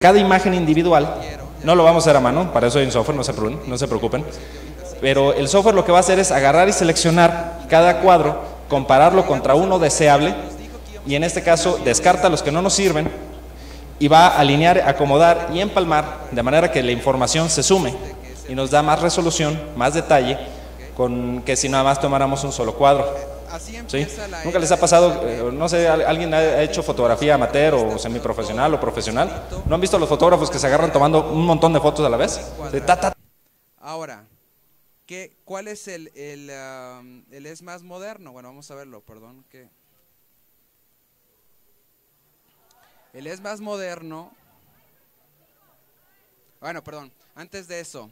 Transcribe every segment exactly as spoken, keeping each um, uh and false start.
cada imagen individual, no lo vamos a hacer a mano, para eso hay un software, no se, no se preocupen, pero el software lo que va a hacer es agarrar y seleccionar cada cuadro, compararlo contra uno deseable, y en este caso descarta los que no nos sirven, y va a alinear, acomodar y empalmar, de manera que la información se sume, y nos da más resolución, más detalle, con que si nada más tomáramos un solo cuadro. ¿Sí? ¿Nunca les ha pasado, eh, no sé, alguien ha hecho fotografía amateur o semiprofesional o profesional? ¿No han visto a los fotógrafos que se agarran tomando un montón de fotos a la vez? Sí, ta, ta. Ahora, ¿qué, ¿cuál es el, el, um, el es más moderno? Bueno, vamos a verlo, perdón. ¿qué? El es más moderno. Bueno, perdón, antes de eso.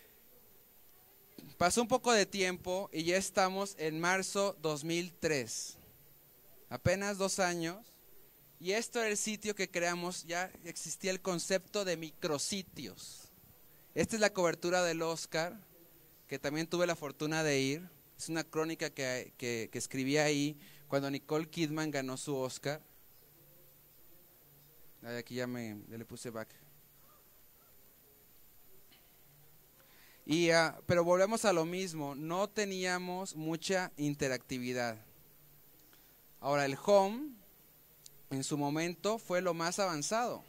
Pasó un poco de tiempo y ya estamos en marzo dos mil tres, apenas dos años, y esto era el sitio que creamos, ya existía el concepto de micrositios. Esta es la cobertura del Oscar, que también tuve la fortuna de ir, es una crónica que, que, que escribí ahí cuando Nicole Kidman ganó su Oscar. Aquí ya, me, ya le puse back. Y, uh, pero volvemos a lo mismo, no teníamos mucha interactividad. Ahora el home en su momento fue lo más avanzado.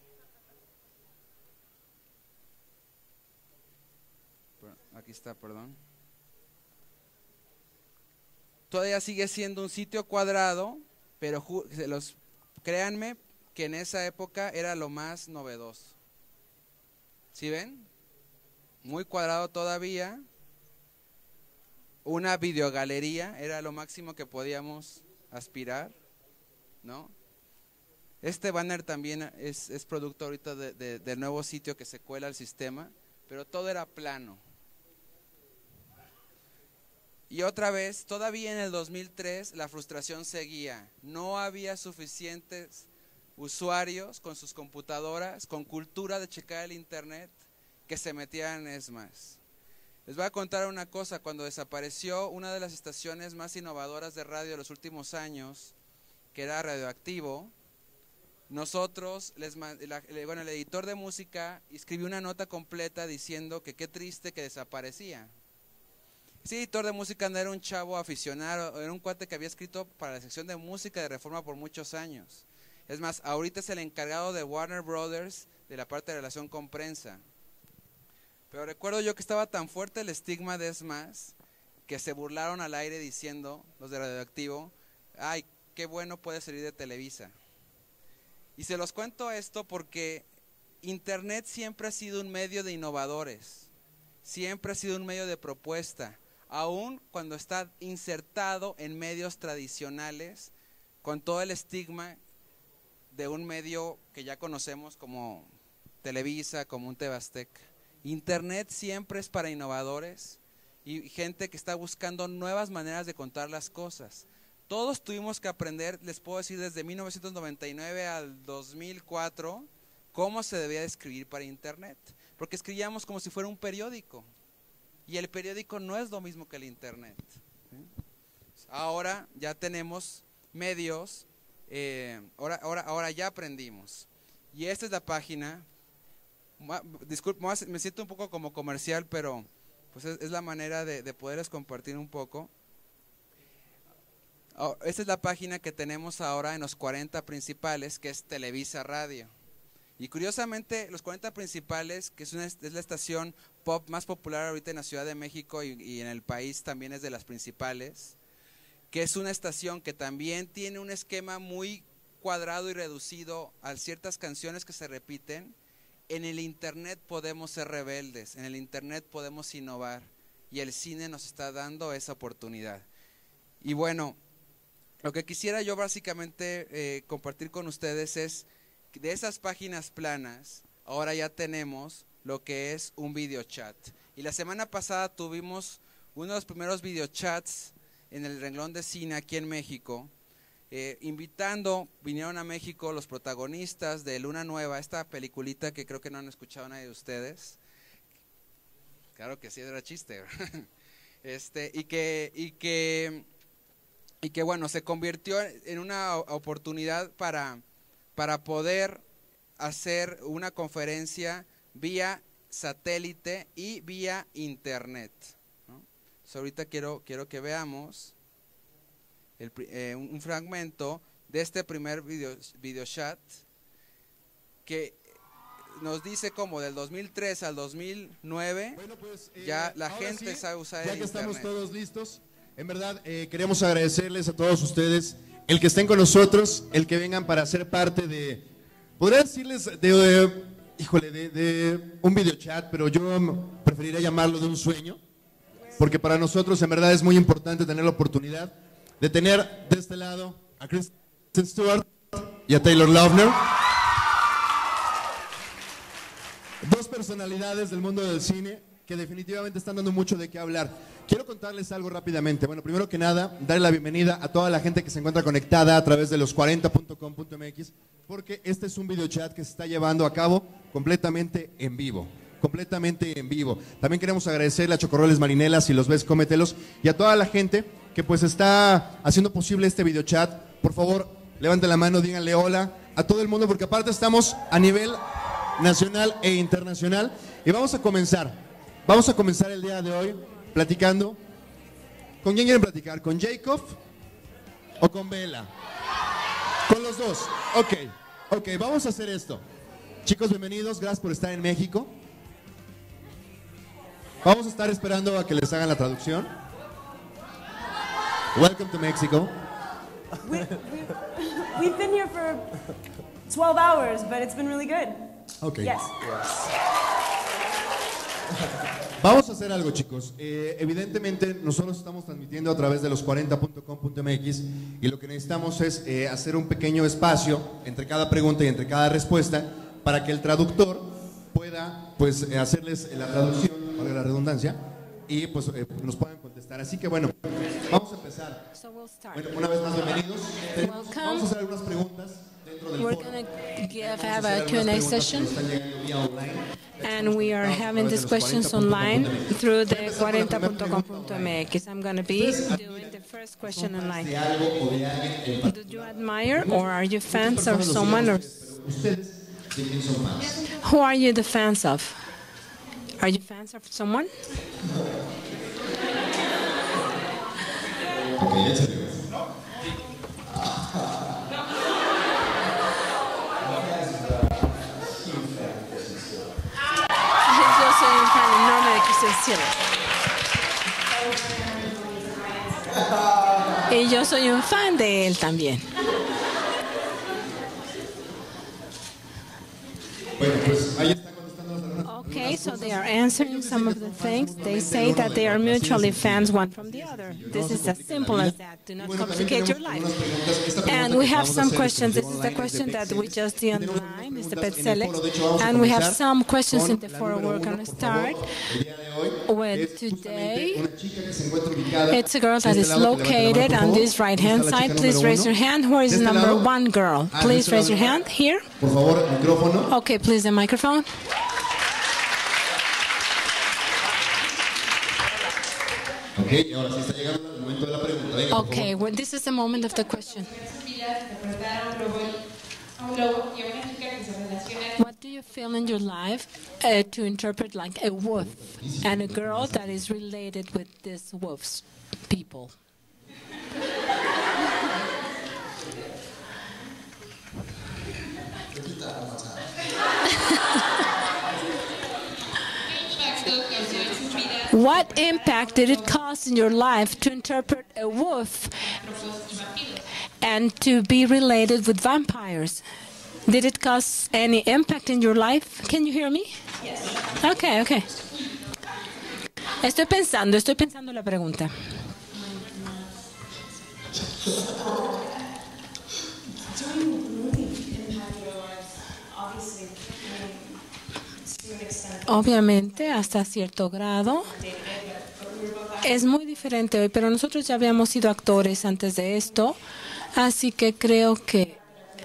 Aquí está, perdón. Todavía sigue siendo un sitio cuadrado, pero los, créanme que en esa época era lo más novedoso. ¿Sí ven? Muy cuadrado todavía. Una videogalería era lo máximo que podíamos aspirar, ¿no? Este banner también es, es producto ahorita de, de, del nuevo sitio que se cuela al sistema, pero todo era plano. Y otra vez, todavía en el dos mil tres la frustración seguía. No había suficientes usuarios con sus computadoras, con cultura de checar el internet, que se metieran en ESMAS. Les voy a contar una cosa, cuando desapareció una de las estaciones más innovadoras de radio de los últimos años, que era Radioactivo, nosotros, les, la, bueno, el editor de música escribió una nota completa diciendo que qué triste que desaparecía. Ese editor de música no era un chavo aficionado, era un cuate que había escrito para la sección de música de Reforma por muchos años. Es más, ahorita es el encargado de Warner Brothers de la parte de relación con prensa. Pero recuerdo yo que estaba tan fuerte el estigma de ESMAS que se burlaron al aire diciendo, los de Radioactivo, ay, qué bueno puede salir de Televisa. Y se los cuento esto porque Internet siempre ha sido un medio de innovadores, siempre ha sido un medio de propuesta, aun cuando está insertado en medios tradicionales, con todo el estigma de un medio que ya conocemos como Televisa, como un T V Azteca. Internet siempre es para innovadores y gente que está buscando nuevas maneras de contar las cosas. Todos tuvimos que aprender, les puedo decir, desde mil novecientos noventa y nueve al dos mil cuatro, cómo se debía de escribir para Internet. Porque escribíamos como si fuera un periódico. Y el periódico no es lo mismo que el Internet. Ahora ya tenemos medios, eh, ahora, ahora, ahora ya aprendimos. Y esta es la página. Disculpe, me siento un poco como comercial, pero pues es, es la manera de, de poderles compartir un poco. Oh, esta es la página que tenemos ahora en los cuarenta principales, que es Televisa Radio. Y curiosamente, los cuarenta principales, que es, una, es la estación pop más popular ahorita en la Ciudad de México y, y en el país también es de las principales, que es una estación que también tiene un esquema muy cuadrado y reducido a ciertas canciones que se repiten. En el Internet podemos ser rebeldes, en el Internet podemos innovar y el cine nos está dando esa oportunidad. Y bueno, lo que quisiera yo básicamente eh, compartir con ustedes es que de esas páginas planas, ahora ya tenemos lo que es un videochat. Y la semana pasada tuvimos uno de los primeros videochats en el renglón de cine aquí en México. Eh, invitando, vinieron a México los protagonistas de Luna Nueva, esta peliculita que creo que no han escuchado nadie de ustedes. Claro que sí, era chiste. este, y que, y que, y que bueno, se convirtió en una oportunidad para, para poder hacer una conferencia vía satélite y vía internet, ¿no? So, ahorita quiero, quiero que veamos el, eh, un fragmento de este primer video, video chat que nos dice como del dos mil tres al dos mil nueve bueno, pues, eh, ya la gente sí, sabe usar ya el que internet. estamos todos listos, en verdad eh, queremos agradecerles a todos ustedes el que estén con nosotros, el que vengan para ser parte de, podría decirles de, de híjole, de, de un video chat, pero yo preferiría llamarlo de un sueño, porque para nosotros en verdad es muy importante tener la oportunidad de tener de este lado a Kristen Stewart y a Taylor Lautner, dos personalidades del mundo del cine que definitivamente están dando mucho de qué hablar. Quiero contarles algo rápidamente. Bueno, primero que nada, darle la bienvenida a toda la gente que se encuentra conectada a través de los cuarenta punto com punto m x, porque este es un video chat que se está llevando a cabo completamente en vivo. Completamente en vivo. También queremos agradecerle a Chocorroles Marinelas y los ves, cómetelos, y a toda la gente que pues está haciendo posible este video chat. Por favor, levanten la mano, díganle hola a todo el mundo, porque aparte estamos a nivel nacional e internacional. Y vamos a comenzar. Vamos a comenzar el día de hoy platicando. ¿Con quién quieren platicar? ¿Con Jacob o con Bella? Con los dos. Ok, ok, vamos a hacer esto. Chicos, bienvenidos, gracias por estar en México. Vamos a estar esperando a que les hagan la traducción. Welcome to Mexico. We, we, we've been here for twelve hours, but it's been really good. Okay. Yes. Vamos a hacer algo, chicos. Eh, evidentemente, nosotros estamos transmitiendo a través de los cuarenta punto com punto m x y lo que necesitamos es eh, hacer un pequeño espacio entre cada pregunta y entre cada respuesta para que el traductor pueda pues, eh, hacerles la traducción, valga la redundancia, y pues eh, nos puedan contestar. Así que bueno, vamos a empezar. So we'll start. Bueno, una vez más, bienvenidos. Tenemos- Welcome. vamos a hacer algunas preguntas dentro del We're foro. going to give, Vamos a have hacer a Q and algunas A preguntas que session, nos están llegando vía online. and we are having these questions online through the cuarenta punto com punto m x. I'm going to be doing the first question online. De algo o de alguien en Do you admire or are you fans of someone or ustedes, ¿de quién son fans? who are you the fans of? Are you fans of someone? Ok, échale. Yo soy un fan enorme de Christian Stewart. Y yo soy un fan de él también. Bueno, pues ahí están contestando las algunas. Okay, so they are answering some of the things. They say that they are mutually fans one from the other. This is as simple as that. Do not complicate your life. And we have some questions. This is the question that we just did online, Mister Petzelek. And we have some questions in the forum. We're going to start with today. It's a girl that is located on this right-hand side. Please raise your hand. Where is number one girl? Please raise your hand. Here? Por favor, micrófono. Okay, please, the microphone. Ok, y ahora sí está llegando el momento de la pregunta. Venga, por Okay, well, this is the moment of the question. What do you feel in your life uh, to interpret like a wolf and a girl that is related with these wolves people? What impact did it cause in your life to interpret a wolf and to be related with vampires? Did it cause any impact in your life? Can you hear me? Yes. Okay, okay. Estoy pensando, estoy pensando la pregunta. Obviamente, hasta cierto grado. Es muy diferente hoy, pero nosotros ya habíamos sido actores antes de esto, así que creo que...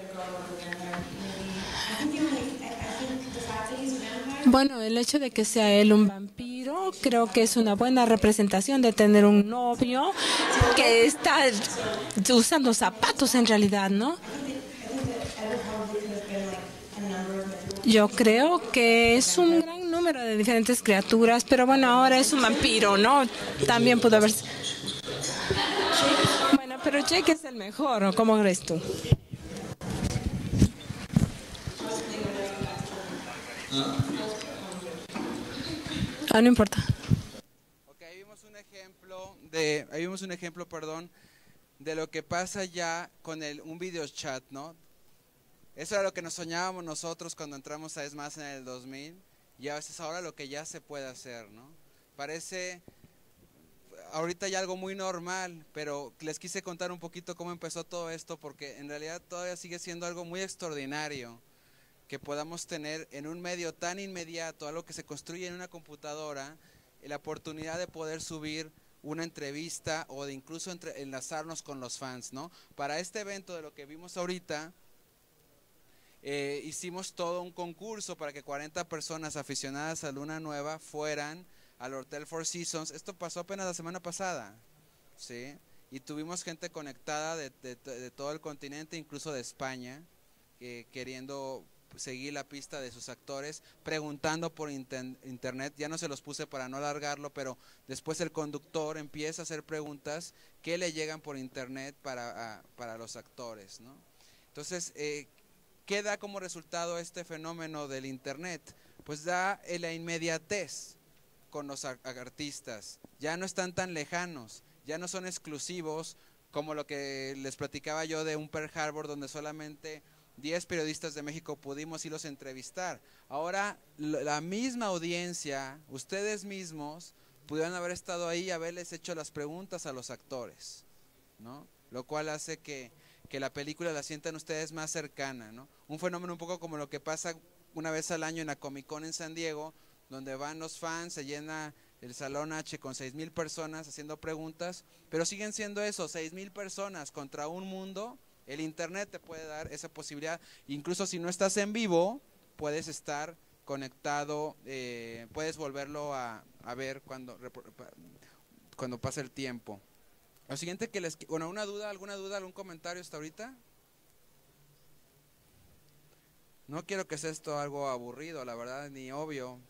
Bueno, el hecho de que sea él un vampiro, creo que es una buena representación de tener un novio que está usando zapatos en realidad, ¿no? Yo creo que es un gran número de diferentes criaturas, pero bueno, ahora es un vampiro, ¿no? También pudo haber... Bueno, pero Jake es el mejor, ¿o cómo crees tú? Ah, no importa. Ok, ahí vimos un ejemplo de, ahí vimos un ejemplo, perdón, de lo que pasa ya con el, un video chat, ¿no? Eso era lo que nos soñábamos nosotros cuando entramos a Es Más en el dos mil, y a veces ahora lo que ya se puede hacer, ¿no? Parece ahorita ya algo muy normal, pero les quise contar un poquito cómo empezó todo esto, porque en realidad todavía sigue siendo algo muy extraordinario que podamos tener en un medio tan inmediato, algo que se construye en una computadora, la oportunidad de poder subir una entrevista o de incluso entre, enlazarnos con los fans, ¿no? Para este evento de lo que vimos ahorita, eh, hicimos todo un concurso para que cuarenta personas aficionadas a Luna Nueva fueran al Hotel Four Seasons. Esto pasó apenas la semana pasada, ¿sí? Y tuvimos gente conectada de, de, de todo el continente, incluso de España, eh, queriendo seguir la pista de sus actores, preguntando por inter internet. Ya no se los puse para no alargarlo, pero después el conductor empieza a hacer preguntas que le llegan por internet para, a, para los actores, ¿no? Entonces, eh, ¿qué da como resultado este fenómeno del internet? Pues da la inmediatez con los artistas. Ya no están tan lejanos, ya no son exclusivos como lo que les platicaba yo de un Pearl Harbor, donde solamente diez periodistas de México pudimos irlos a entrevistar. Ahora la misma audiencia, ustedes mismos, pudieron haber estado ahí y haberles hecho las preguntas a los actores, ¿no? Lo cual hace que, que la película la sientan ustedes más cercana, ¿no? Un fenómeno un poco como lo que pasa una vez al año en la Comic Con en San Diego, donde van los fans, se llena el Salón H con seis mil personas haciendo preguntas, pero siguen siendo eso, seis mil personas contra un mundo. El internet te puede dar esa posibilidad, incluso si no estás en vivo, puedes estar conectado, eh, puedes volverlo a, a ver cuando, cuando pase el tiempo. Lo siguiente que les... Bueno, ¿una duda, alguna duda, algún comentario hasta ahorita? No quiero que sea esto algo aburrido, la verdad, ni obvio.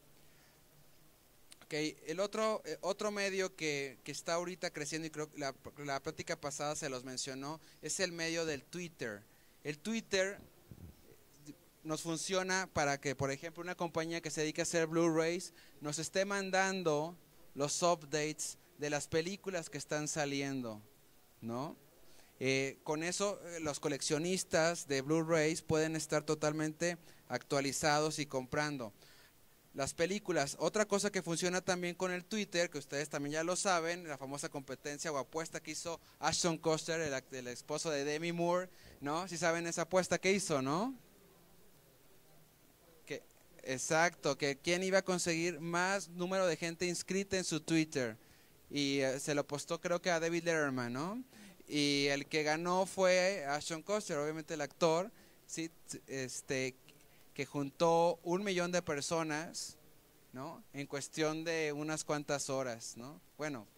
Okay, el otro, eh, otro medio que, que está ahorita creciendo, y creo que la, la plática pasada se los mencionó, es el medio del Twitter. El Twitter nos funciona para que, por ejemplo, una compañía que se dedica a hacer Blu-rays nos esté mandando los updates de las películas que están saliendo, ¿no? Eh, con eso eh, los coleccionistas de Blu-rays pueden estar totalmente actualizados y comprando las películas. Otra cosa que funciona también con el Twitter, que ustedes también ya lo saben, la famosa competencia o apuesta que hizo Ashton Kutcher, el, el esposo de Demi Moore, ¿no? Si saben esa apuesta que hizo, ¿no? Que, exacto, que quién iba a conseguir más número de gente inscrita en su Twitter. Y eh, se lo apostó creo que a David Letterman, ¿no? Y el que ganó fue Ashton Kutcher, obviamente el actor, ¿sí? Este... que juntó un millón de personas, ¿no? En cuestión de unas cuantas horas, ¿no? Bueno,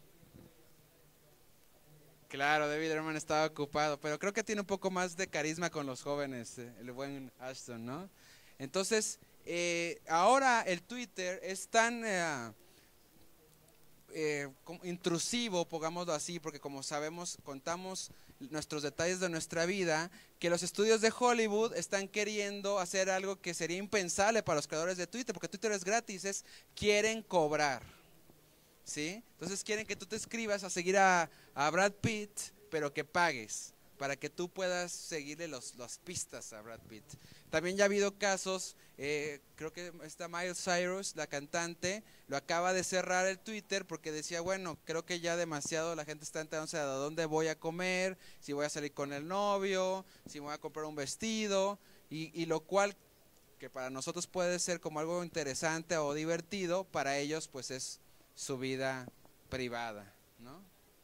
claro, David Letterman estaba ocupado, pero creo que tiene un poco más de carisma con los jóvenes, el buen Ashton, ¿no? Entonces, eh, ahora el Twitter es tan eh, eh, intrusivo, pongámoslo así, porque como sabemos, contamos nuestros detalles de nuestra vida, que los estudios de Hollywood están queriendo hacer algo que sería impensable para los creadores de Twitter, porque Twitter es gratis, es quieren cobrar, ¿sí? Entonces quieren que tú te escribas a seguir a, a Brad Pitt, pero que pagues, para que tú puedas seguirle los, las pistas a Brad Pitt. También ya ha habido casos, eh, creo que está Miley Cyrus, la cantante, lo acaba de cerrar el Twitter porque decía, bueno, creo que ya demasiado la gente está enterándose de dónde voy a comer, si voy a salir con el novio, si me voy a comprar un vestido, y, y lo cual, que para nosotros puede ser como algo interesante o divertido, para ellos pues es su vida privada, ¿no?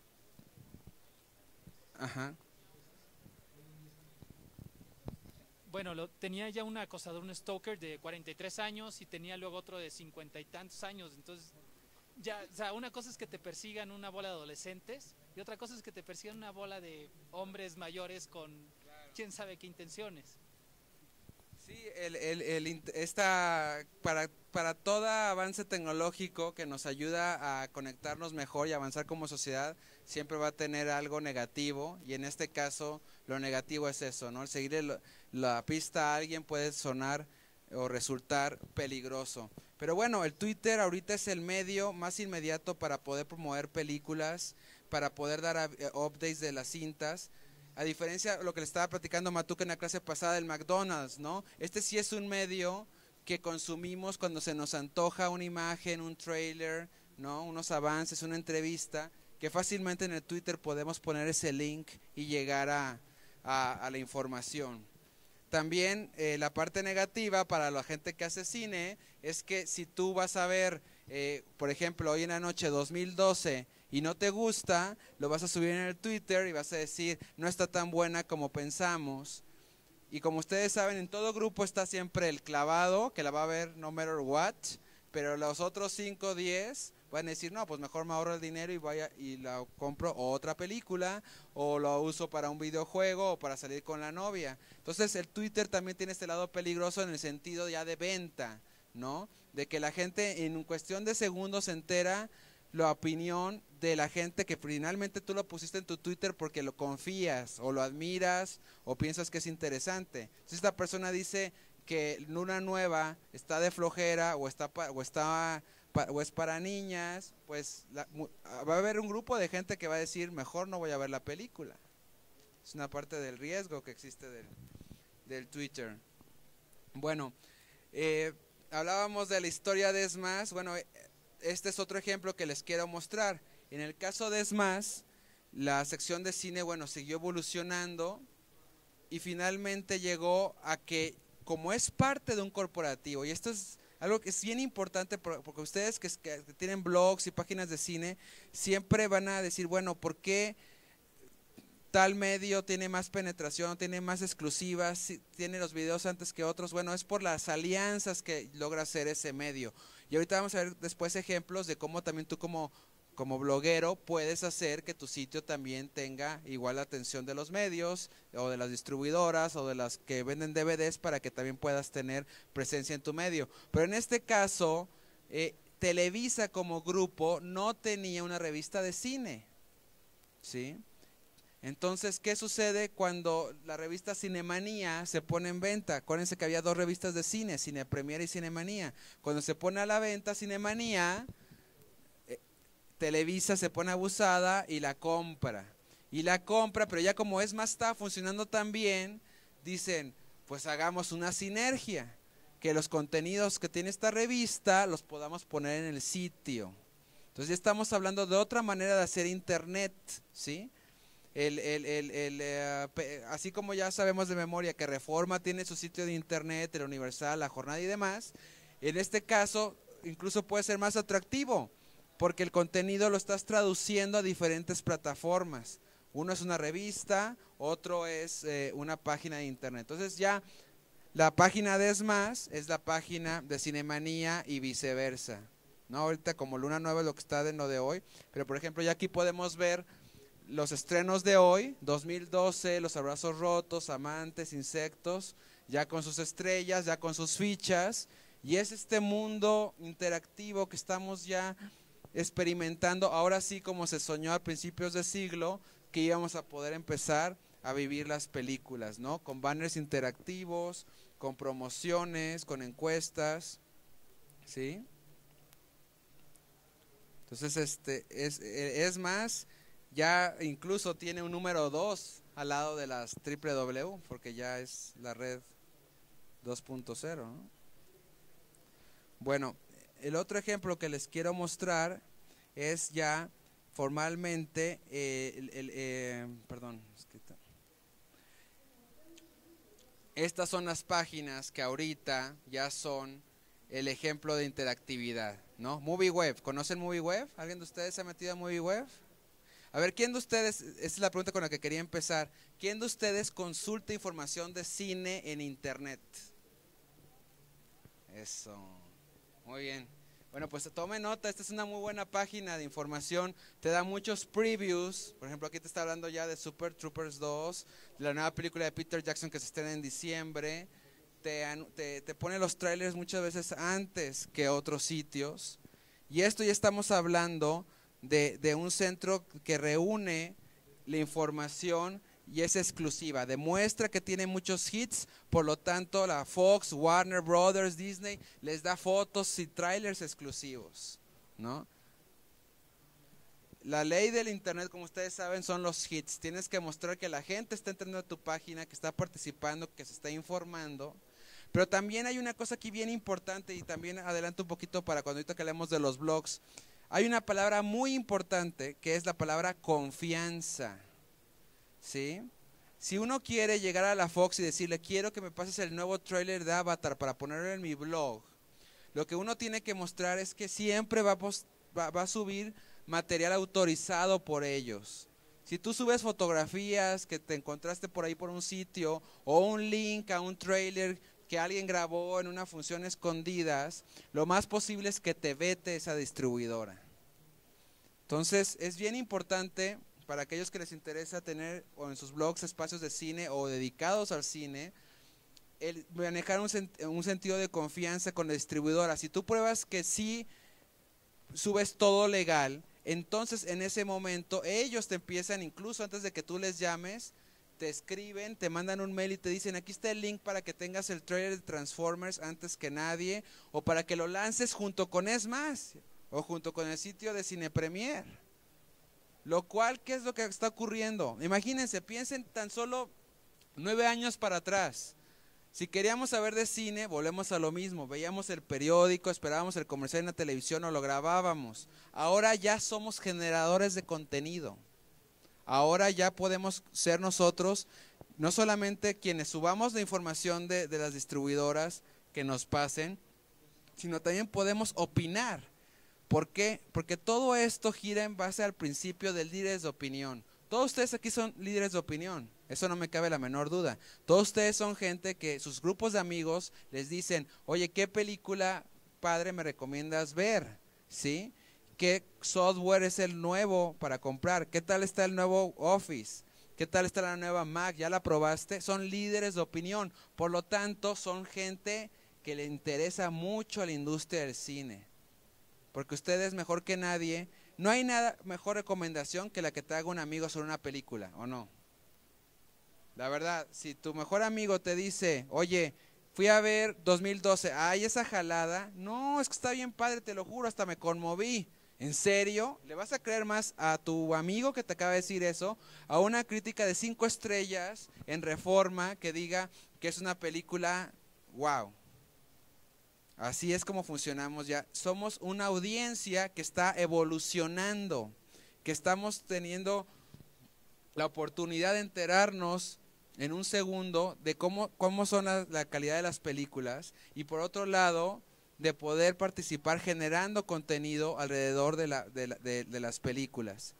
Ajá. Bueno, lo, tenía ya un acosador, un stalker de cuarenta y tres años y tenía luego otro de cincuenta y tantos años. Entonces, ya, o sea, una cosa es que te persigan una bola de adolescentes y otra cosa es que te persigan una bola de hombres mayores con quién sabe qué intenciones. Sí, el, el, el, esta, para, para todo avance tecnológico que nos ayuda a conectarnos mejor y avanzar como sociedad, siempre va a tener algo negativo, y en este caso lo negativo es eso, ¿no? El seguirle la pista a alguien puede sonar o resultar peligroso. Pero bueno, el Twitter ahorita es el medio más inmediato para poder promover películas, para poder dar updates de las cintas. A diferencia de lo que le estaba platicando Matuca en la clase pasada del McDonald's, ¿no? Este sí es un medio que consumimos cuando se nos antoja una imagen, un trailer, ¿no? Unos avances, una entrevista, que fácilmente en el Twitter podemos poner ese link y llegar a, a, a la información. También eh, la parte negativa para la gente que hace cine es que si tú vas a ver, eh, por ejemplo, hoy en la noche dos mil doce, y no te gusta, lo vas a subir en el Twitter y vas a decir, no está tan buena como pensamos. Y como ustedes saben, en todo grupo está siempre el clavado, que la va a ver no matter what, pero los otros cinco o diez van a decir, no, pues mejor me ahorro el dinero y vaya y la compro otra película, o lo uso para un videojuego, o para salir con la novia. Entonces el Twitter también tiene este lado peligroso en el sentido ya de venta, ¿no? De que la gente en cuestión de segundos se entera la opinión de la gente que finalmente tú lo pusiste en tu Twitter porque lo confías o lo admiras o piensas que es interesante. Entonces esta persona dice que Luna Nueva está de flojera o está o está o es para niñas, pues la, va a haber un grupo de gente que va a decir mejor no voy a ver la película. Es una parte del riesgo que existe del, del Twitter. Bueno, eh, hablábamos de la historia de Smash. Bueno, este es otro ejemplo que les quiero mostrar. En el caso de Smash, la sección de cine, bueno, siguió evolucionando y finalmente llegó a que, como es parte de un corporativo, y esto es algo que es bien importante porque ustedes que, que tienen blogs y páginas de cine, siempre van a decir, bueno, ¿por qué tal medio tiene más penetración, tiene más exclusivas, tiene los videos antes que otros? Bueno, es por las alianzas que logra hacer ese medio. Y ahorita vamos a ver después ejemplos de cómo también tú como, como bloguero puedes hacer que tu sitio también tenga igual la atención de los medios o de las distribuidoras o de las que venden D V Ds para que también puedas tener presencia en tu medio. Pero en este caso, eh, Televisa como grupo no tenía una revista de cine, ¿sí? Entonces, ¿qué sucede cuando la revista Cinemanía se pone en venta? Acuérdense que había dos revistas de cine, Cine Premier y Cinemanía. Cuando se pone a la venta Cinemanía, eh, Televisa se pone abusada y la compra. Y la compra, pero ya como es más está funcionando tan bien, dicen, pues hagamos una sinergia, que los contenidos que tiene esta revista los podamos poner en el sitio. Entonces ya estamos hablando de otra manera de hacer internet, ¿sí? El, el, el, el, eh, así como ya sabemos de memoria que Reforma tiene su sitio de internet, el Universal, La Jornada y demás, en este caso incluso puede ser más atractivo porque el contenido lo estás traduciendo a diferentes plataformas. Uno es una revista, otro es eh, una página de internet. Entonces ya la página de Smash es la página de Cinemanía y viceversa, ¿no? Ahorita como Luna Nueva es lo que está de lo de hoy, pero por ejemplo ya aquí podemos ver los estrenos de hoy, dos mil doce, Los Abrazos Rotos, Amantes, Insectos, ya con sus estrellas, ya con sus fichas, y es este mundo interactivo que estamos ya experimentando, ahora sí como se soñó a principios de siglo, que íbamos a poder empezar a vivir las películas, ¿no? Con banners interactivos, con promociones, con encuestas, ¿sí? Entonces, este, es, es más... ya incluso tiene un número dos al lado de las doble u doble u doble u, porque ya es la red dos punto cero, ¿no? Bueno, el otro ejemplo que les quiero mostrar es ya formalmente, eh, el, el, eh, perdón, es que está. Estas son las páginas que ahorita ya son el ejemplo de interactividad, ¿no? MovieWeb, ¿conocen MovieWeb? ¿Alguien de ustedes se ha metido a MovieWeb? A ver, ¿quién de ustedes, esta es la pregunta con la que quería empezar, ¿quién de ustedes consulta información de cine en internet? Eso, muy bien. Bueno, pues tome nota, esta es una muy buena página de información, te da muchos previews, por ejemplo aquí te está hablando ya de Super Troopers dos, de la nueva película de Peter Jackson que se estrena en diciembre, te, te, te pone los trailers muchas veces antes que otros sitios. Y esto ya estamos hablando de, de un centro que reúne la información y es exclusiva. Demuestra que tiene muchos hits, por lo tanto la Fox, Warner Brothers, Disney les da fotos y trailers exclusivos, ¿no? La ley del internet, como ustedes saben, son los hits. Tienes que mostrar que la gente está entrando a tu página, que está participando, que se está informando. Pero también hay una cosa aquí bien importante, y también adelanto un poquito para cuando ahorita que hablemos de los blogs. Hay una palabra muy importante que es la palabra confianza, ¿sí? Si uno quiere llegar a la Fox y decirle, quiero que me pases el nuevo trailer de Avatar para ponerlo en mi blog, lo que uno tiene que mostrar es que siempre va a, post, va, va a subir material autorizado por ellos. Si tú subes fotografías que te encontraste por ahí por un sitio, o un link a un trailer que alguien grabó en una función escondidas, lo más posible es que te vete esa distribuidora. Entonces es bien importante para aquellos que les interesa tener o en sus blogs espacios de cine o dedicados al cine, el manejar un, sent un sentido de confianza con la distribuidora. Si tú pruebas que sí subes todo legal, entonces en ese momento ellos te empiezan, incluso antes de que tú les llames, te escriben, te mandan un mail y te dicen, aquí está el link para que tengas el trailer de Transformers antes que nadie, o para que lo lances junto con Es Más, o junto con el sitio de Cine Premier. Lo cual, ¿qué es lo que está ocurriendo? Imagínense, piensen tan solo nueve años para atrás. Si queríamos saber de cine, volvemos a lo mismo. Veíamos el periódico, esperábamos el comercial en la televisión o lo grabábamos. Ahora ya somos generadores de contenido. Ahora ya podemos ser nosotros, no solamente quienes subamos la información de, de las distribuidoras que nos pasen, sino también podemos opinar. ¿Por qué? Porque todo esto gira en base al principio del líderes de opinión. Todos ustedes aquí son líderes de opinión, eso no me cabe la menor duda. Todos ustedes son gente que sus grupos de amigos les dicen, oye, ¿qué película padre me recomiendas ver? ¿Sí? ¿Qué software es el nuevo para comprar? ¿Qué tal está el nuevo Office? ¿Qué tal está la nueva Mac? ¿Ya la probaste? Son líderes de opinión, por lo tanto son gente que le interesa mucho a la industria del cine. Porque ustedes mejor que nadie, no hay nada mejor recomendación que la que te haga un amigo sobre una película, ¿o no? La verdad, si tu mejor amigo te dice, oye, fui a ver dos mil doce, ay, esa jalada, no, es que está bien padre, te lo juro, hasta me conmoví. ¿En serio? ¿Le vas a creer más a tu amigo que te acaba de decir eso? A una crítica de cinco estrellas en Reforma que diga que es una película, wow. Así es como funcionamos ya. Somos una audiencia que está evolucionando, que estamos teniendo la oportunidad de enterarnos en un segundo de cómo, cómo son la, la calidad de las películas, y por otro lado de poder participar generando contenido alrededor de, la, de, la, de, de las películas.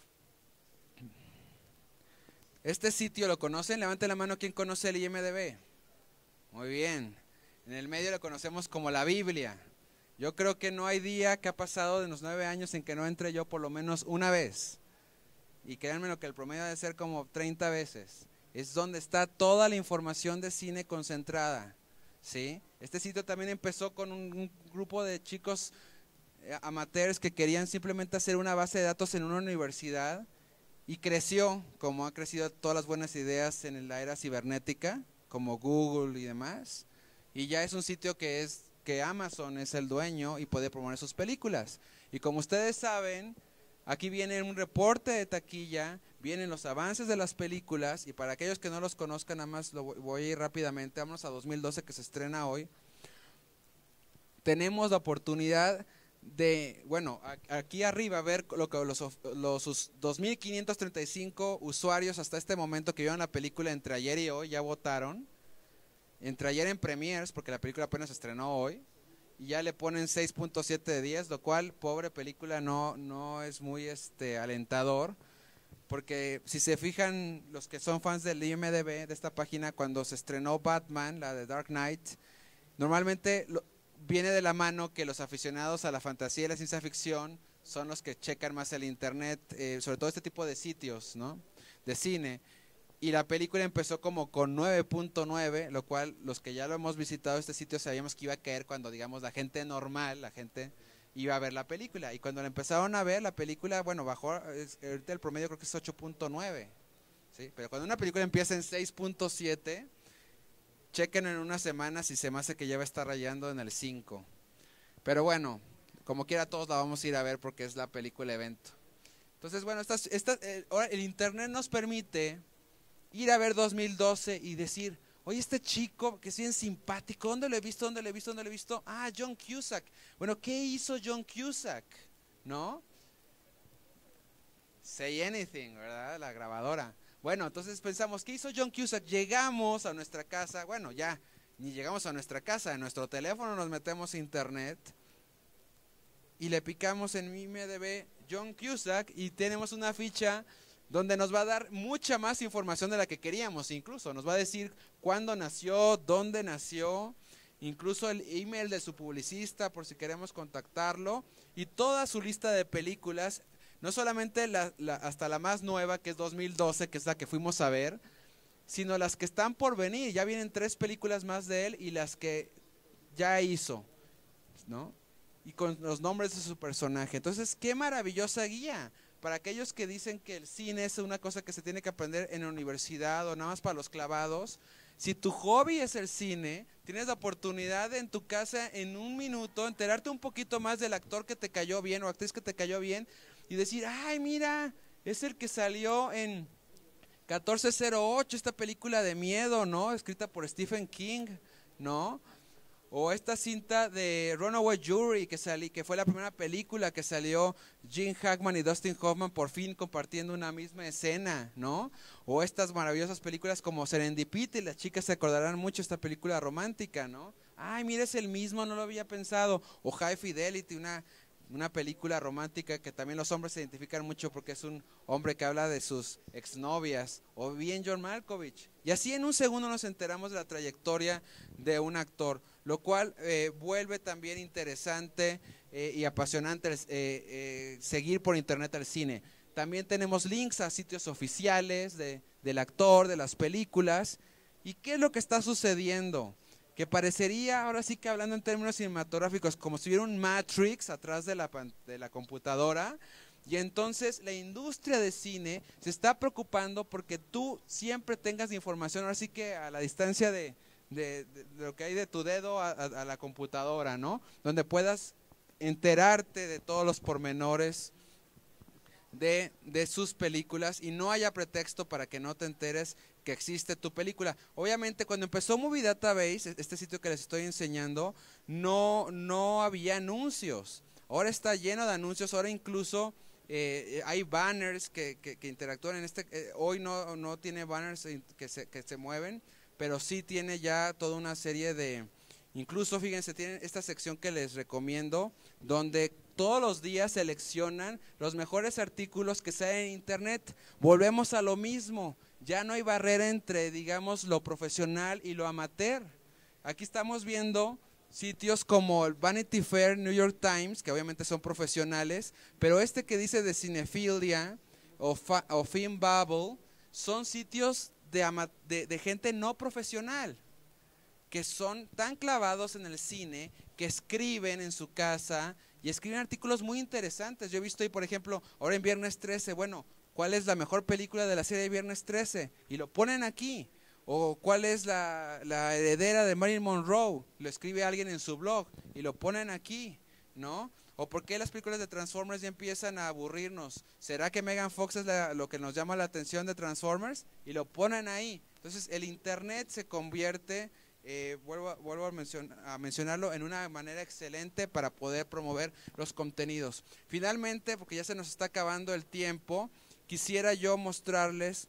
Este sitio lo conocen, levanten la mano quien conoce el I M D B. Muy bien, en el medio lo conocemos como la Biblia. Yo creo que no hay día que ha pasado de los nueve años en que no entre yo por lo menos una vez. Y créanme lo que el promedio debe ser como treinta veces. Es donde está toda la información de cine concentrada, ¿sí? Este sitio también empezó con un, un grupo de chicos eh, amateurs que querían simplemente hacer una base de datos en una universidad, y creció como ha crecido todas las buenas ideas en la era cibernética, como Google y demás, y ya es un sitio que es que Amazon es el dueño y puede promover sus películas. Y como ustedes saben, aquí viene un reporte de taquilla, vienen los avances de las películas, y para aquellos que no los conozcan, nada más lo voy a ir rápidamente, vámonos a dos mil doce que se estrena hoy. Tenemos la oportunidad de, bueno, aquí arriba ver lo que los, los dos mil quinientos treinta y cinco usuarios hasta este momento que vieron la película entre ayer y hoy, ya votaron. Entre ayer en premiers, porque la película apenas se estrenó hoy, y ya le ponen seis punto siete de diez, lo cual, pobre película, no, no es muy este, alentador, porque si se fijan los que son fans del I M D B, de esta página, cuando se estrenó Batman, la de Dark Knight, normalmente lo, viene de la mano que los aficionados a la fantasía y la ciencia ficción son los que checan más el internet, eh, sobre todo este tipo de sitios, ¿no?, de cine. y la película empezó como con nueve punto nueve, lo cual los que ya lo hemos visitado este sitio sabíamos que iba a caer cuando, digamos, la gente normal, la gente iba a ver la película. Y cuando la empezaron a ver, la película, bueno, bajó, es, ahorita el promedio creo que es ocho punto nueve. ¿Sí? Pero cuando una película empieza en seis punto siete, chequen en unas semanas y se me hace que ya va a estar rayando en el cinco. Pero bueno, como quiera todos la vamos a ir a ver porque es la película evento. Entonces, bueno, esta, esta, eh, ahora el internet nos permite ir a ver dos mil doce y decir, oye, este chico que es bien simpático, ¿dónde lo he visto? ¿Dónde lo he visto? ¿Dónde lo he visto? Ah, John Cusack. Bueno, ¿qué hizo John Cusack? ¿No? Say Anything, ¿verdad? La grabadora. Bueno, entonces pensamos, ¿qué hizo John Cusack? Llegamos a nuestra casa, bueno, ya, ni llegamos a nuestra casa, en nuestro teléfono nos metemos a internet y le picamos en I M D B John Cusack y tenemos una ficha donde nos va a dar mucha más información de la que queríamos, incluso nos va a decir cuándo nació, dónde nació, incluso el email de su publicista por si queremos contactarlo y toda su lista de películas, no solamente la, la, hasta la más nueva que es dos mil doce, que es la que fuimos a ver, sino las que están por venir. Ya vienen tres películas más de él y las que ya hizo, ¿no? Y con los nombres de su personaje. Entonces, qué maravillosa guía para aquellos que dicen que el cine es una cosa que se tiene que aprender en la universidad o nada más para los clavados. Si tu hobby es el cine, tienes la oportunidad de en tu casa en un minuto enterarte un poquito más del actor que te cayó bien o actriz que te cayó bien y decir, ay, mira, es el que salió en catorce cero ocho, esta película de miedo, ¿no? Escrita por Stephen King, ¿no? O esta cinta de Runaway Jury, que, salí, que fue la primera película que salió Gene Hackman y Dustin Hoffman por fin compartiendo una misma escena, ¿no? O estas maravillosas películas como Serendipity, las chicas se acordarán mucho de esta película romántica, ¿no? Ay, mira, es el mismo, no lo había pensado. O High Fidelity, una, una película romántica que también los hombres se identifican mucho porque es un hombre que habla de sus exnovias. O bien John Malkovich. Y así en un segundo nos enteramos de la trayectoria de un actor, lo cual eh, vuelve también interesante eh, y apasionante eh, eh, seguir por internet al cine. También tenemos links a sitios oficiales de, del actor, de las películas. ¿Y qué es lo que está sucediendo? Que parecería, ahora sí que hablando en términos cinematográficos, como si hubiera un Matrix atrás de la, de la computadora. Y entonces la industria de cine se está preocupando porque tú siempre tengas información, ahora sí que a la distancia de, de, de, de lo que hay de tu dedo a, a, a la computadora, ¿no? Donde puedas enterarte de todos los pormenores de, de sus películas y no haya pretexto para que no te enteres que existe tu película. Obviamente cuando empezó Movie Database, este sitio que les estoy enseñando, no, no había anuncios. Ahora está lleno de anuncios, ahora incluso eh, hay banners que, que, que interactúan en este, eh, hoy no, no tiene banners que se, que se mueven, pero sí tiene ya toda una serie de, incluso fíjense, tienen esta sección que les recomiendo, donde todos los días seleccionan los mejores artículos que salen en internet. Volvemos a lo mismo, ya no hay barrera entre, digamos, lo profesional y lo amateur. Aquí estamos viendo sitios como el Vanity Fair, New York Times, que obviamente son profesionales, pero este que dice de Cinefilia o, fa, o Film Bubble, son sitios de, ama, de, de gente no profesional, que son tan clavados en el cine, que escriben en su casa y escriben artículos muy interesantes. Yo he visto ahí, por ejemplo, ahora en Viernes trece, bueno, ¿cuál es la mejor película de la serie de Viernes trece? Y lo ponen aquí. O cuál es la, la heredera de Marilyn Monroe, lo escribe alguien en su blog y lo ponen aquí, ¿no? O por qué las películas de Transformers ya empiezan a aburrirnos. ¿Será que Megan Fox es la, lo que nos llama la atención de Transformers? Y lo ponen ahí. Entonces el internet se convierte, eh, vuelvo, vuelvo a, mencion, a mencionarlo, en una manera excelente para poder promover los contenidos. Finalmente, porque ya se nos está acabando el tiempo, quisiera yo mostrarles...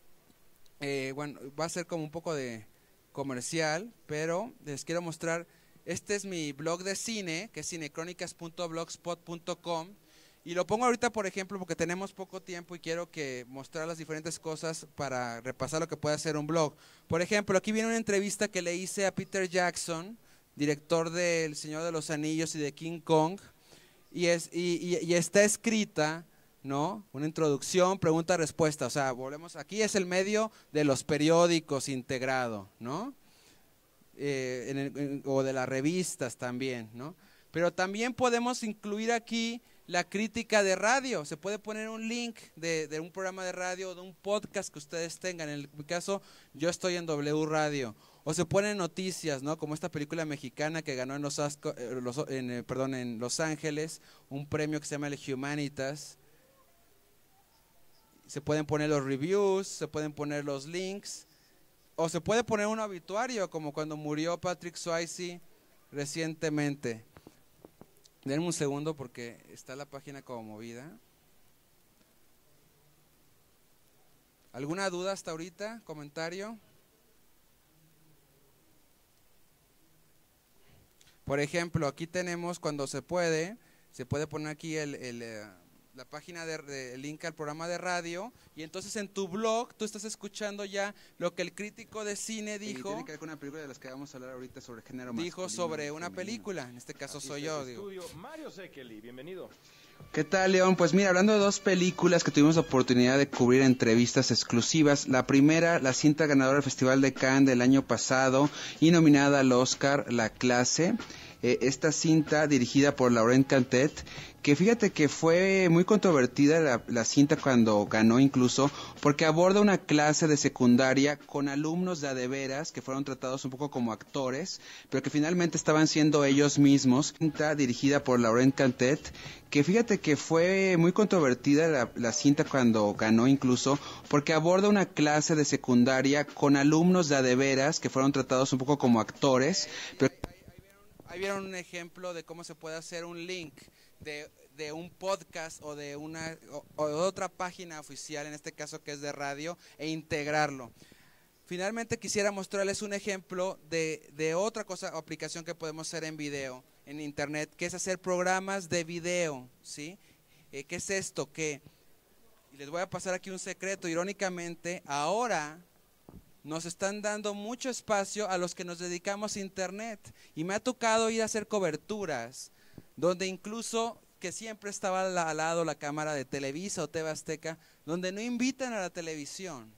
Eh, bueno, va a ser como un poco de comercial, pero les quiero mostrar, este es mi blog de cine, que es cinecrónicas punto blogspot punto com, y lo pongo ahorita, por ejemplo, porque tenemos poco tiempo y quiero que mostrar las diferentes cosas para repasar lo que puede hacer un blog. Por ejemplo, aquí viene una entrevista que le hice a Peter Jackson, director de El Señor de los Anillos y de King Kong, y, es, y, y, y está escrita ¿no? Una introducción, pregunta, respuesta. O sea, volvemos, aquí es el medio de los periódicos integrado, ¿no? Eh, en el, en, o de las revistas también, ¿no? Pero también podemos incluir aquí la crítica de radio. Se puede poner un link de, de un programa de radio o de un podcast que ustedes tengan. En el, mi caso, yo estoy en W Radio. O se ponen noticias, ¿no? Como esta película mexicana que ganó en Los, Asco, eh, los, en, eh, perdón, en Los Ángeles un premio que se llama el Humanitas. Se pueden poner los reviews, se pueden poner los links, o se puede poner un obituario, como cuando murió Patrick Swayze recientemente. Denme un segundo porque está la página como movida. ¿Alguna duda hasta ahorita? ¿Comentario? Por ejemplo, aquí tenemos cuando se puede, se puede poner aquí el, el, eh, la página de, de el link al programa de radio, y entonces en tu blog tú estás escuchando ya lo que el crítico de cine dijo. Y tiene que ver con una película de las que vamos a hablar ahorita sobre género masculino. Dijo sobre una película, en este caso soy yo. Digo. Mario Sekeli, bienvenido. ¿Qué tal, León? Pues mira, hablando de dos películas que tuvimos la oportunidad de cubrir entrevistas exclusivas. La primera, la cinta ganadora del Festival de Cannes del año pasado y nominada al Oscar, La Clase. Eh, esta cinta dirigida por Laurent Cantet, que fíjate que fue muy controvertida la, la cinta cuando ganó incluso, porque aborda una clase de secundaria con alumnos de a de veras que fueron tratados un poco como actores, pero que finalmente estaban siendo ellos mismos. Cinta dirigida por Laurent Cantet, que fíjate que fue muy controvertida la, la cinta cuando ganó incluso, porque aborda una clase de secundaria con alumnos de a de veras que fueron tratados un poco como actores, pero ahí vieron un ejemplo de cómo se puede hacer un link de, de un podcast o de una o, o de otra página oficial, en este caso que es de radio, e integrarlo. Finalmente quisiera mostrarles un ejemplo de, de otra cosa, aplicación que podemos hacer en video, en internet, que es hacer programas de video, ¿sí? Eh, ¿Qué es esto? Que, y les voy a pasar aquí un secreto, irónicamente, ahora nos están dando mucho espacio a los que nos dedicamos a internet, y me ha tocado ir a hacer coberturas donde incluso, que siempre estaba al lado la cámara de Televisa o T V Azteca, donde no invitan a la televisión.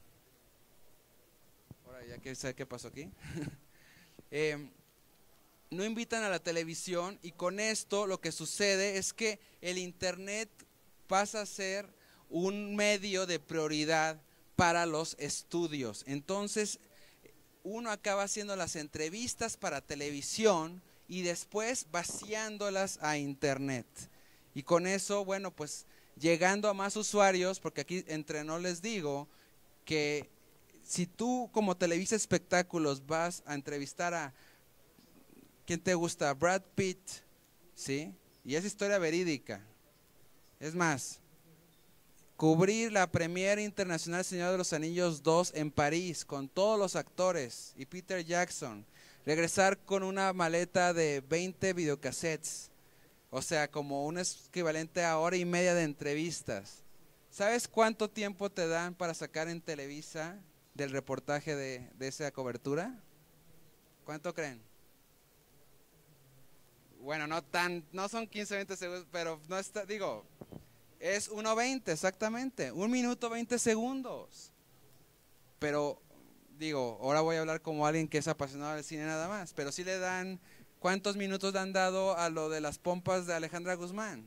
Ahora ya que sé qué pasó aquí. eh, no invitan a la televisión, y con esto lo que sucede es que el internet pasa a ser un medio de prioridad para los estudios. Entonces uno acaba haciendo las entrevistas para televisión y después vaciándolas a internet, y con eso, bueno, pues llegando a más usuarios, porque aquí entre no les digo que si tú como Televisa Espectáculos vas a entrevistar a, ¿quién te gusta? Brad Pitt, ¿sí? Y es historia verídica. Es más, cubrir la Premiere Internacional Señor de los Anillos dos en París con todos los actores y Peter Jackson, regresar con una maleta de veinte videocassettes, o sea, como un equivalente a hora y media de entrevistas. ¿Sabes cuánto tiempo te dan para sacar en Televisa del reportaje de, de esa cobertura? ¿Cuánto creen? Bueno, no tan, no son quince, veinte segundos, pero no está, digo, es uno veinte exactamente, un minuto veinte segundos. Pero, digo, ahora voy a hablar como alguien que es apasionado del cine nada más, pero sí le dan, ¿cuántos minutos le han dado a lo de las pompas de Alejandra Guzmán?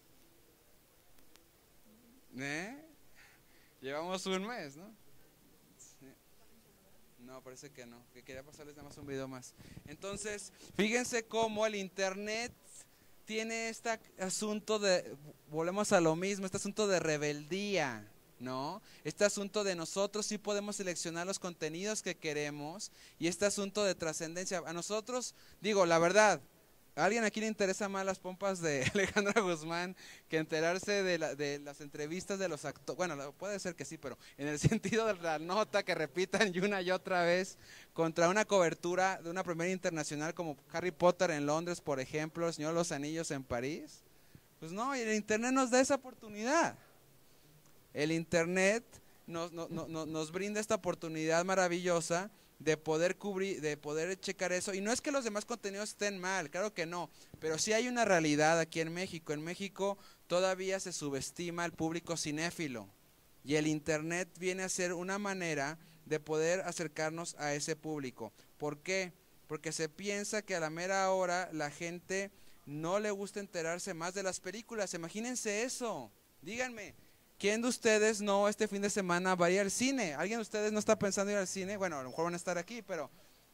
¿Eh? Llevamos un mes, ¿no? Sí. No, parece que no, que quería pasarles nada más un video más. Entonces, fíjense cómo el internet tiene este asunto de, volvemos a lo mismo, este asunto de rebeldía, ¿no? Este asunto de nosotros sí podemos seleccionar los contenidos que queremos, y este asunto de trascendencia. A nosotros, digo, la verdad, ¿a alguien aquí le interesa más las pompas de Alejandra Guzmán que enterarse de, la, de las entrevistas de los actores? Bueno, puede ser que sí, pero en el sentido de la nota que repitan y una y otra vez contra una cobertura de una Premiere Internacional como Harry Potter en Londres, por ejemplo, El Señor de los Anillos en París. Pues no, y el internet nos da esa oportunidad. El internet nos, no, no, no, nos brinda esta oportunidad maravillosa de poder cubrir, de poder checar eso. Y no es que los demás contenidos estén mal, claro que no, pero sí hay una realidad aquí en México. En México todavía se subestima al público cinéfilo. Y el internet viene a ser una manera de poder acercarnos a ese público. ¿Por qué? Porque se piensa que a la mera hora la gente no le gusta enterarse más de las películas. Imagínense eso. Díganme, ¿quién de ustedes no este fin de semana va a ir al cine? ¿Alguien de ustedes no está pensando ir al cine? Bueno, a lo mejor van a estar aquí, pero...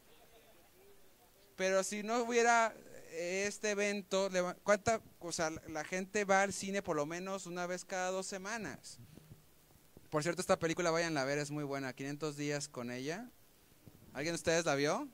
Pero si no hubiera este evento, ¿cuánta, o sea, la gente va al cine por lo menos una vez cada dos semanas? Por cierto, esta película vayan a ver, es muy buena, quinientos días con ella. ¿Alguien de ustedes la vio?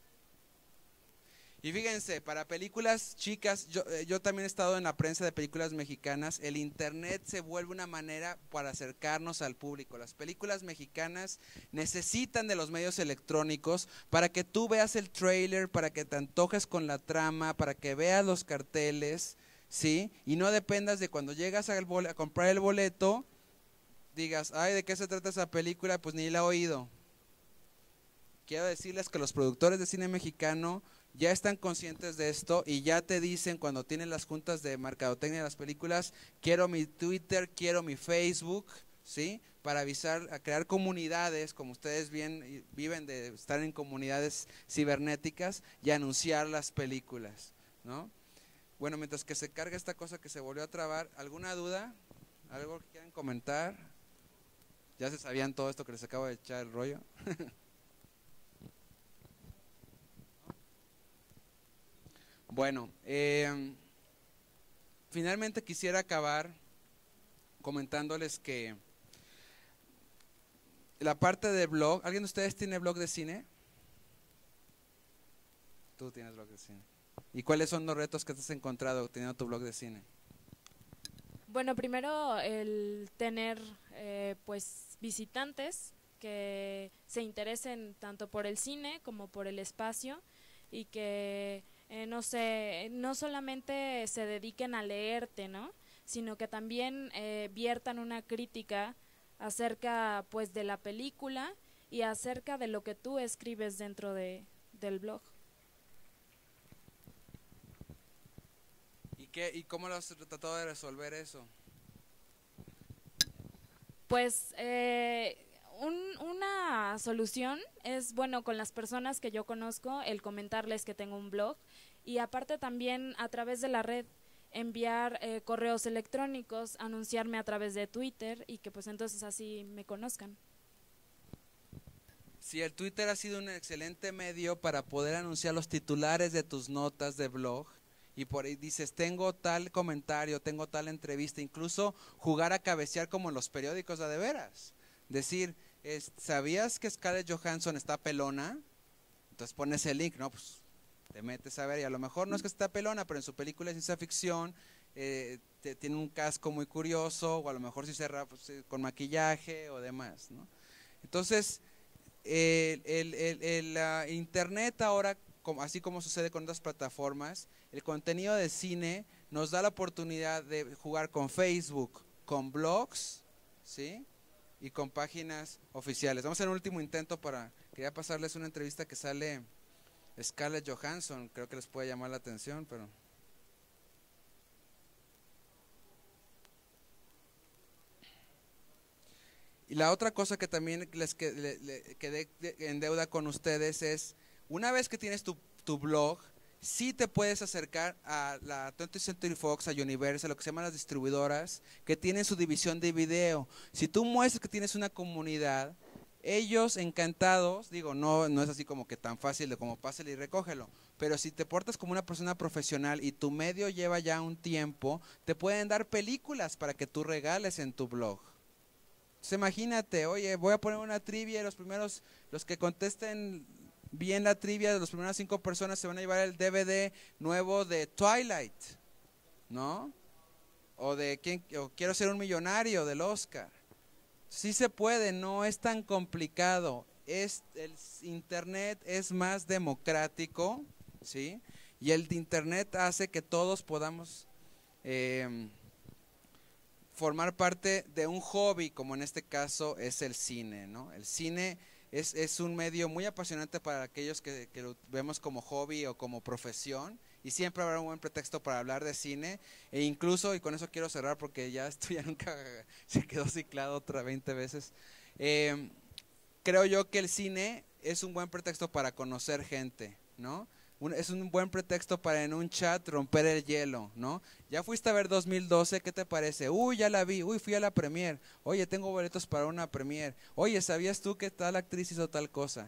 Y fíjense, para películas chicas, yo, yo también he estado en la prensa de películas mexicanas, el internet se vuelve una manera para acercarnos al público. Las películas mexicanas necesitan de los medios electrónicos para que tú veas el trailer, para que te antojes con la trama, para que veas los carteles, ¿sí? Y no dependas de cuando llegas a, el a comprar el boleto, digas, ay, ¿de qué se trata esa película? Pues ni la he oído. Quiero decirles que los productores de cine mexicano ya están conscientes de esto y ya te dicen cuando tienen las juntas de mercadotecnia de las películas, quiero mi Twitter, quiero mi Facebook, ¿sí? Para avisar, a crear comunidades, como ustedes bien viven de estar en comunidades cibernéticas y anunciar las películas, ¿no? Bueno, mientras que se carga esta cosa que se volvió a trabar, ¿alguna duda? ¿Algo que quieran comentar? ¿Ya se sabían todo esto que les acabo de echar el rollo? Bueno, eh, finalmente quisiera acabar comentándoles que la parte de blog, ¿alguien de ustedes tiene blog de cine? Tú tienes blog de cine. ¿Y cuáles son los retos que te has encontrado teniendo tu blog de cine? Bueno, primero el tener eh, pues visitantes que se interesen tanto por el cine como por el espacio y que Eh, no sé, no solamente se dediquen a leerte, ¿no? Sino que también eh, viertan una crítica acerca pues de la película y acerca de lo que tú escribes dentro de, del blog. ¿Y qué, y cómo lo has tratado de resolver eso? Pues eh, un, una solución es, bueno, con las personas que yo conozco, el comentarles que tengo un blog. Y aparte también a través de la red enviar eh, correos electrónicos, anunciarme a través de Twitter y que pues entonces así me conozcan. Sí, el Twitter ha sido un excelente medio para poder anunciar los titulares de tus notas de blog y por ahí dices, tengo tal comentario, tengo tal entrevista, incluso jugar a cabecear como en los periódicos de, de veras. Decir, es, ¿sabías que Scarlett Johansson está pelona? Entonces pones el link, no, pues te metes a ver y a lo mejor no es que está pelona, pero en su película de ciencia ficción eh, te, tiene un casco muy curioso o a lo mejor si cerra pues, con maquillaje o demás, ¿no? Entonces, el, el, el, el uh, internet ahora, como, así como sucede con otras plataformas, el contenido de cine nos da la oportunidad de jugar con Facebook, con blogs, ¿sí? Y con páginas oficiales. Vamos a hacer un último intento para, quería pasarles una entrevista que sale Scarlett Johansson, creo que les puede llamar la atención, pero... Y la otra cosa que también les quedé, le, quedé en deuda con ustedes es, una vez que tienes tu, tu blog, sí te puedes acercar a la twentieth Century Fox, a Universal, lo que se llaman las distribuidoras, que tienen su división de video. Si tú muestras que tienes una comunidad, ellos encantados, digo, no, no es así como que tan fácil de como pásale y recógelo, pero si te portas como una persona profesional y tu medio lleva ya un tiempo, te pueden dar películas para que tú regales en tu blog. Entonces imagínate, oye, voy a poner una trivia y los primeros, los que contesten bien la trivia de las primeras cinco personas se van a llevar el D V D nuevo de Twilight, ¿no? O de ¿quién, o Quiero ser un millonario del Oscar. Sí se puede, no es tan complicado. Es, el internet es más democrático, ¿sí? Y el internet hace que todos podamos eh, formar parte de un hobby, como en este caso es el cine, ¿no? El cine es, es un medio muy apasionante para aquellos que, que lo vemos como hobby o como profesión, y siempre habrá un buen pretexto para hablar de cine, e incluso, y con eso quiero cerrar porque ya esto ya nunca se quedó ciclado otra veinte veces, eh, creo yo que el cine es un buen pretexto para conocer gente, ¿no? Un, es un buen pretexto para en un chat romper el hielo, ¿no? Ya fuiste a ver dos mil doce, ¿qué te parece? Uy, ya la vi, uy, fui a la premier, oye, tengo boletos para una premier, oye, ¿sabías tú que tal actriz hizo tal cosa?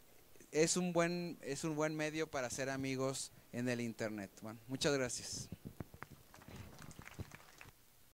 Es un buen, es un buen medio para hacer amigos en el internet. Bueno, muchas gracias.